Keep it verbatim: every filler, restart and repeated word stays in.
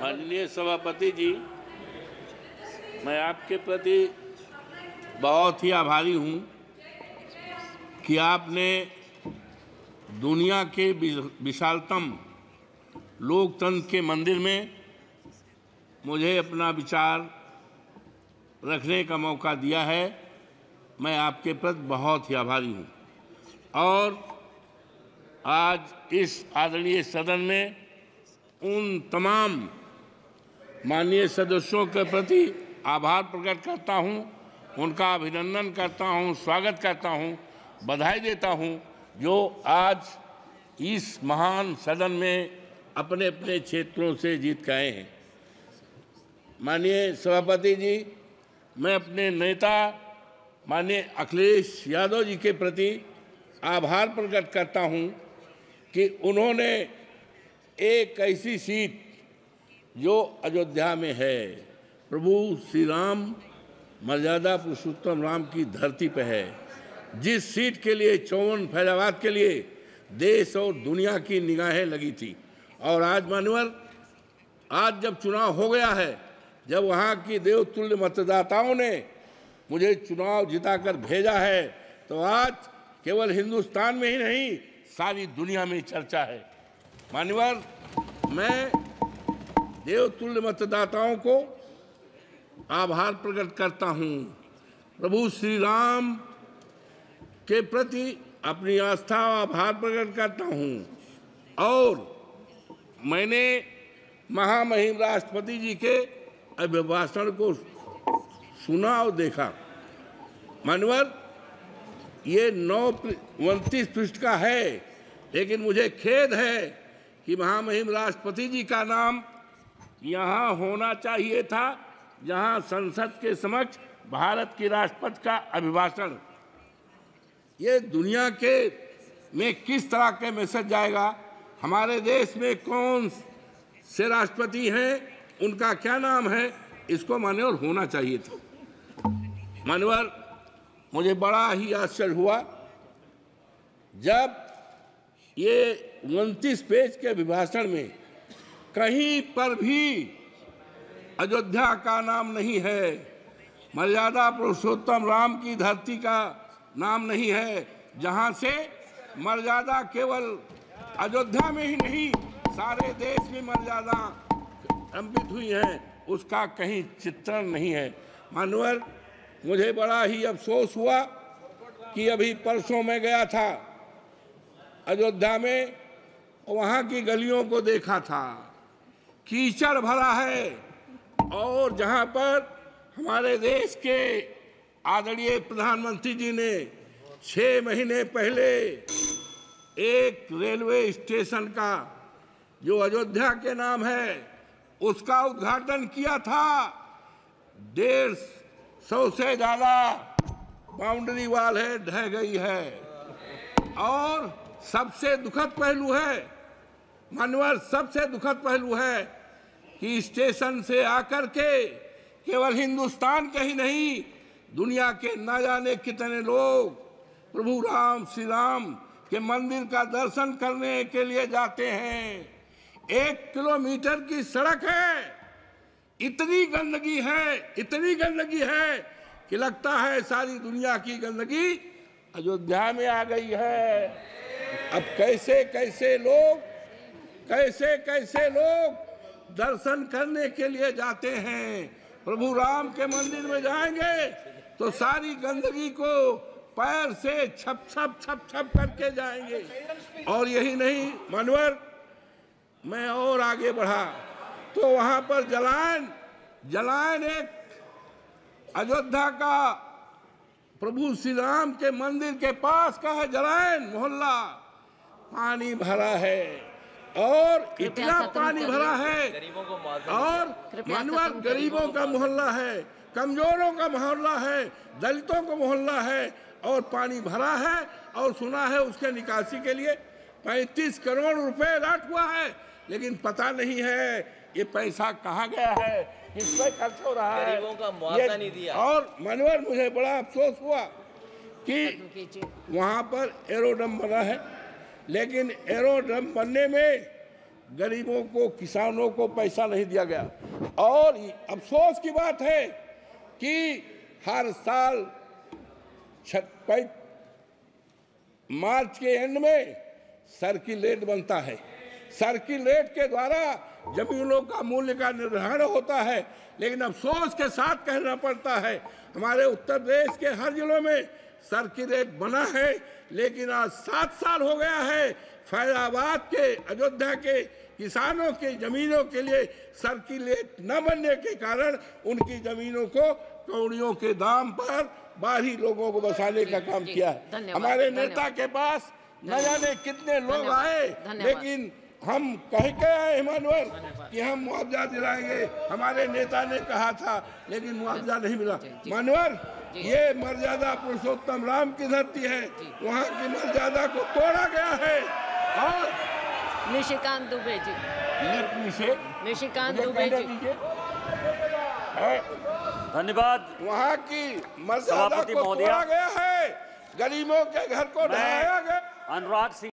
माननीय सभापति जी, मैं आपके प्रति बहुत ही आभारी हूँ कि आपने दुनिया के विशालतम लोकतंत्र के मंदिर में मुझे अपना विचार रखने का मौका दिया है। मैं आपके प्रति बहुत ही आभारी हूँ और आज इस आदरणीय सदन में उन तमाम माननीय सदस्यों के प्रति आभार प्रकट करता हूँ, उनका अभिनंदन करता हूँ, स्वागत करता हूँ, बधाई देता हूँ जो आज इस महान सदन में अपने अपने क्षेत्रों से जीत के आए हैं। माननीय सभापति जी, मैं अपने नेता माननीय अखिलेश यादव जी के प्रति आभार प्रकट करता हूं कि उन्होंने एक ऐसी सीट जो अयोध्या में है, प्रभु श्री राम मर्यादा पुरुषोत्तम राम की धरती पर है, जिस सीट के लिए चौवन फैजाबाद के लिए देश और दुनिया की निगाहें लगी थी। और आज मानवर आज जब चुनाव हो गया है, जब वहाँ की देवतुल्य मतदाताओं ने मुझे चुनाव जिताकर भेजा है, तो आज केवल हिंदुस्तान में ही नहीं सारी दुनिया में चर्चा है। मान्यवर, मैं देवतुल्य मतदाताओं को आभार प्रकट करता हूँ, प्रभु श्री राम के प्रति अपनी आस्था और आभार प्रकट करता हूँ। और मैंने महामहिम राष्ट्रपति जी के अभिभाषण को सुना और देखा। मानवर, ये नौ उनतीस पृष्ठ का है, लेकिन मुझे खेद है कि महामहिम राष्ट्रपति जी का नाम यहाँ होना चाहिए था, जहाँ संसद के समक्ष भारत के राष्ट्रपति का अभिभाषण। ये दुनिया के में किस तरह के मैसेज जाएगा, हमारे देश में कौन से राष्ट्रपति हैं, उनका क्या नाम है, इसको मान्यवर होना चाहिए था। मान्यवर, मुझे बड़ा ही आश्चर्य हुआ जब ये उनतीस पेज के अभिभाषण में कहीं पर भी अयोध्या का नाम नहीं है, मर्यादा पुरुषोत्तम राम की धरती का नाम नहीं है, जहां से मर्यादा केवल अयोध्या में ही नहीं सारे देश में मर्यादा अंकित हुई है, उसका कहीं चित्रण नहीं है। मानवर, मुझे बड़ा ही अफसोस हुआ कि अभी परसों मैं गया था अयोध्या में, वहाँ की गलियों को देखा था, कीचड़ भरा है। और जहाँ पर हमारे देश के आदरणीय प्रधानमंत्री जी ने छः महीने पहले एक रेलवे स्टेशन का जो अयोध्या के नाम है उसका उद्घाटन किया था, डेढ़ सौ से ज़्यादा बाउंड्री वाल है, ढह गई है। और सबसे दुखद पहलू है मानवर, सबसे दुखद पहलू है कि स्टेशन से आकर के केवल हिंदुस्तान के ही नहीं दुनिया के न जाने कितने लोग प्रभु राम श्री राम के मंदिर का दर्शन करने के लिए जाते हैं। एक किलोमीटर की सड़क है, इतनी गंदगी है, इतनी गंदगी है कि लगता है सारी दुनिया की गंदगी अयोध्या में आ गई है। अब कैसे कैसे लोग कैसे कैसे लोग दर्शन करने के लिए जाते हैं, प्रभु राम के मंदिर में जाएंगे तो सारी गंदगी को पैर से छप छप छप छप करके जाएंगे। और यही नहीं मानवर, मैं और आगे बढ़ा तो वहाँ पर जलायन जलायन एक अयोध्या का प्रभु श्री राम के मंदिर के पास का है जलायन मोहल्ला, पानी भरा है और इतना पानी भरा है। और मानवर, गरीबों का मोहल्ला है, कमजोरों का मोहल्ला है, दलितों का मोहल्ला है और पानी भरा है। और सुना है उसके निकासी के लिए पैंतीस करोड़ रुपए लाट हुआ है, लेकिन पता नहीं है ये पैसा कहाँ गया है, किस पे खर्च हो रहा है, गरीबों का मुआवजा नहीं दिया। और मनोहर, मुझे बड़ा अफसोस हुआ कि वहाँ पर एरोड्रम बना है, लेकिन एरोड्रम बनने में गरीबों को, किसानों को पैसा नहीं दिया गया। और अफसोस की बात है कि हर साल मार्च के एंड में सर्किल रेट बनता है। सर्किल रेट के द्वारा जमीनों का मूल्य का निर्धारण होता है, लेकिन अफसोस के साथ कहना पड़ता है हमारे उत्तर प्रदेश के हर जिलों में सर्किल रेट बना है, लेकिन आज सात साल हो गया है फैजाबाद के, अयोध्या के किसानों के जमीनों के लिए सर्किल रेट न बनने के कारण उनकी जमीनों को कौड़ियों के दाम पर बाहरी लोगों को बसाने का काम किया है। हमारे नेता के पास न जाने कितने लोग आए, लेकिन हम कह के आए हिमानवर कि हम मुआवजा दिलाएंगे, हमारे नेता ने कहा था, लेकिन मुआवजा नहीं मिला। मानवर, ये मर्यादा पुरुषोत्तम राम की धरती है, वहाँ की मर्यादा को तोड़ा गया है। और निशिकांत दुबे जी, निशे निशिकांत दुबे जी, धन्यवाद। वहाँ की मर्यादा को तोड़ा गया है, गरीबों के घर को ढहाया गया। अनुराग सिंह